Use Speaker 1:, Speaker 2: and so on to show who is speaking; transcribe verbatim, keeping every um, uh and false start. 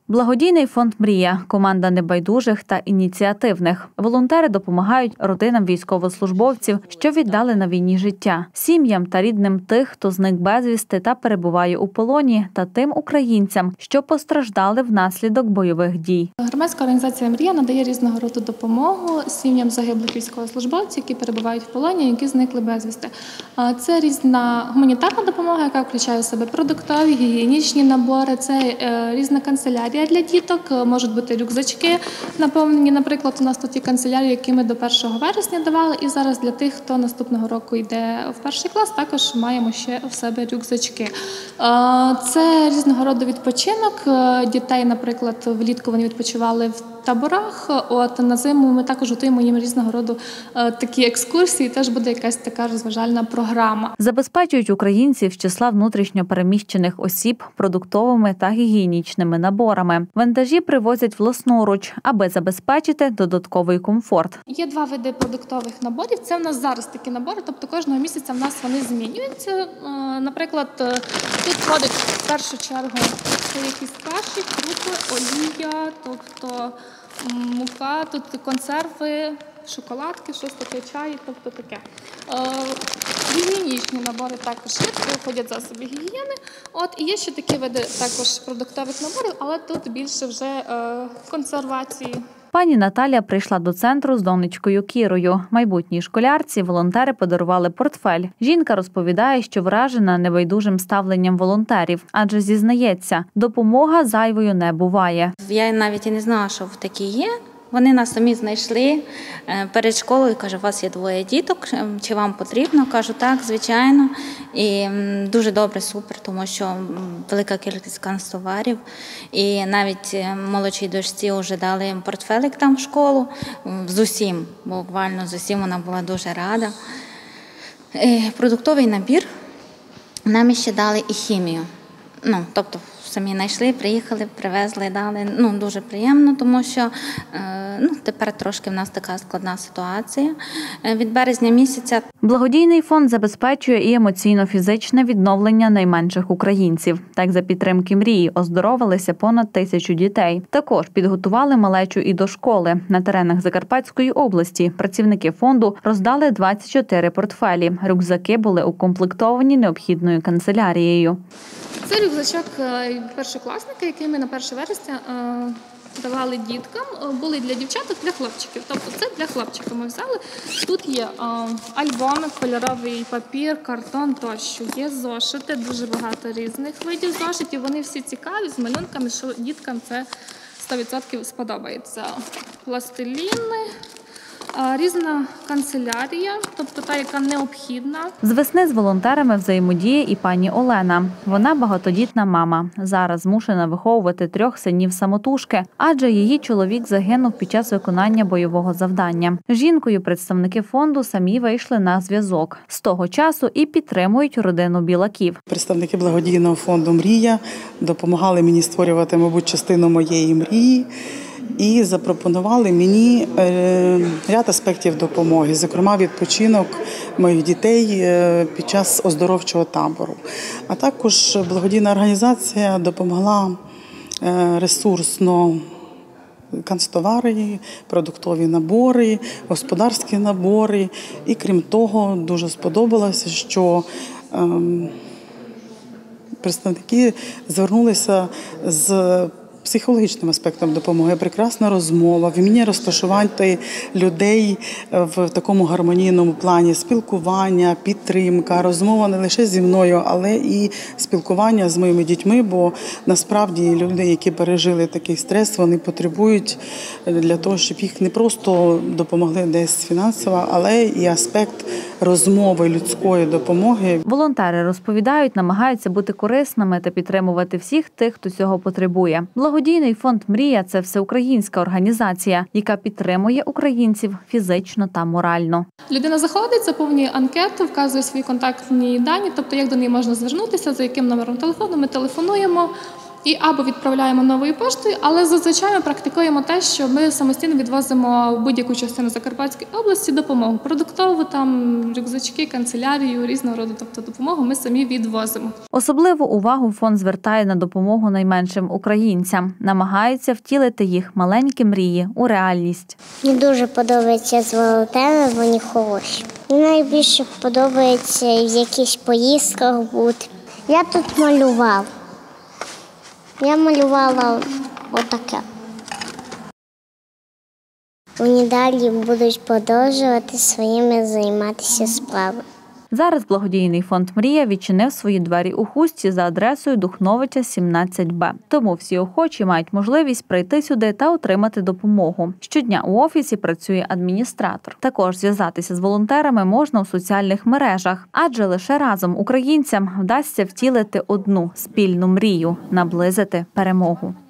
Speaker 1: Благодійний фонд «Мрія» – команда небайдужих та ініціативних. Волонтери допомагають родинам військовослужбовців, що віддали на війні життя, сім'ям та рідним тих, хто зник безвісти та перебуває у полоні, та тим українцям, що постраждали внаслідок бойових дій.
Speaker 2: Громадська організація «Мрія» надає різного роду допомогу сім'ям загиблих військовослужбовців, які перебувають в полоні, які зникли безвісти. Це різна гуманітарна допомога, яка включає в себе продуктові, гігієнічні набори, це різна канцелярія для діток, можуть бути рюкзачки наповнені. Наприклад, у нас тут є канцелярії, які ми до першого вересня давали, і зараз для тих, хто наступного року йде в перший клас, також маємо ще в себе рюкзачки. Це різного роду відпочинок. Дітей, наприклад, влітку вони відпочивали в таборах, от на зиму ми також готуємо їм різного роду такі екскурсії, теж буде якась така розважальна програма.
Speaker 1: Забезпечують українців з числа внутрішньо переміщених осіб продуктовими та гігієнічними наборами. Вантажі привозять власноруч, аби забезпечити додатковий комфорт.
Speaker 2: Є два види продуктових наборів. Це в нас зараз такі набори, тобто кожного місяця в нас вони змінюються. Наприклад, тут входить в першу чергу якісь каші, крупи, олія, тобто мука, тут консерви, шоколадки, щось таке, чай, тобто таке. Гігієнічні набори також є, виходять засоби гігієни. От, і є ще такі види також продуктових наборів, але тут більше вже е, консервації.
Speaker 1: Пані Наталя прийшла до центру з донечкою Кірою. Майбутній школярці волонтери подарували портфель. Жінка розповідає, що вражена небайдужим ставленням волонтерів, адже зізнається, допомога зайвою не буває.
Speaker 3: Я навіть і не знала, що такі є. Вони нас самі знайшли перед школою, каже, у вас є двоє діток, чи вам потрібно? Кажу, так, звичайно. І дуже добре, супер, тому що велика кількість канцтоварів. І навіть молодшій дочці вже дали портфелик там в школу, з усім, буквально з усім вона була дуже рада. Продуктовий набір, нам ще дали і хімію. Ну, тобто, самі знайшли, приїхали, привезли, дали. Ну, дуже приємно, тому що ну, тепер трошки в нас така складна ситуація. Від березня місяця.
Speaker 1: Благодійний фонд забезпечує і емоційно-фізичне відновлення найменших українців. Так, за підтримки «Мрії» оздоровилися понад тисячу дітей. Також підготували малечу і до школи. На теренах Закарпатської області працівники фонду роздали двадцять чотири портфелі. Рюкзаки були укомплектовані необхідною канцелярією.
Speaker 2: Це рюкзачок першокласника, який ми на перше вересня давали діткам. Були для дівчаток, для хлопчиків. Тобто це для хлопчика ми взяли. Тут є альбоми, кольоровий папір, картон тощо. Є зошити, дуже багато різних видів зошитів. Вони всі цікаві, з малюнками, що діткам це сто відсотків сподобається. Пластиліни. Різна канцелярія, тобто та, яка необхідна.
Speaker 1: З весни з волонтерами взаємодіє і пані Олена. Вона багатодітна мама. Зараз змушена виховувати трьох синів самотужки, адже її чоловік загинув під час виконання бойового завдання. З жінкою представники фонду самі вийшли на зв'язок. З того часу і підтримують родину Білаків.
Speaker 4: Представники благодійного фонду «Мрія» допомагали мені створювати, мабуть, частину моєї мрії. І запропонували мені ряд аспектів допомоги, зокрема відпочинок моїх дітей під час оздоровчого табору. А також благодійна організація допомогла ресурсно канцтовари, продуктові набори, господарські набори. І крім того, дуже сподобалося, що представники звернулися з психологічним аспектом допомоги, прекрасна розмова, вміння розташувати людей в такому гармонійному плані, спілкування, підтримка, розмова не лише зі мною, але і спілкування з моїми дітьми, бо насправді люди, які пережили такий стрес, вони потребують для того, щоб їх не просто допомогли десь фінансово, але і аспект розмови, людської допомоги.
Speaker 1: Волонтери розповідають, намагаються бути корисними та підтримувати всіх тих, хто цього потребує. Благодійний фонд «Мрія» – це всеукраїнська організація, яка підтримує українців фізично та морально.
Speaker 2: Людина заходить, заповнює анкету, вказує свої контактні дані, тобто як до неї можна звернутися, за яким номером телефону ми телефонуємо. і або відправляємо новою поштою, але зазвичай ми практикуємо те, що ми самостійно відвозимо в будь-яку частину Закарпатської області допомогу. Продуктову, там, рюкзачки, канцелярію, різного роду, тобто допомогу ми самі відвозимо.
Speaker 1: Особливу увагу фонд звертає на допомогу найменшим українцям. Намагається втілити їх маленькі мрії у реальність.
Speaker 5: Мені дуже подобається з волонтерами, вони хороші. Мені найбільше подобається в якихось поїздках бути. Я тут малював. Я малювала отаке. Вони далі будуть продовжувати своїми займатися справами.
Speaker 1: Зараз благодійний фонд «Мрія» відчинив свої двері у Хустці за адресою Духновича, сімнадцять Б. Тому всі охочі мають можливість прийти сюди та отримати допомогу. Щодня у офісі працює адміністратор. Також зв'язатися з волонтерами можна у соціальних мережах, адже лише разом українцям вдасться втілити одну спільну мрію – наблизити перемогу.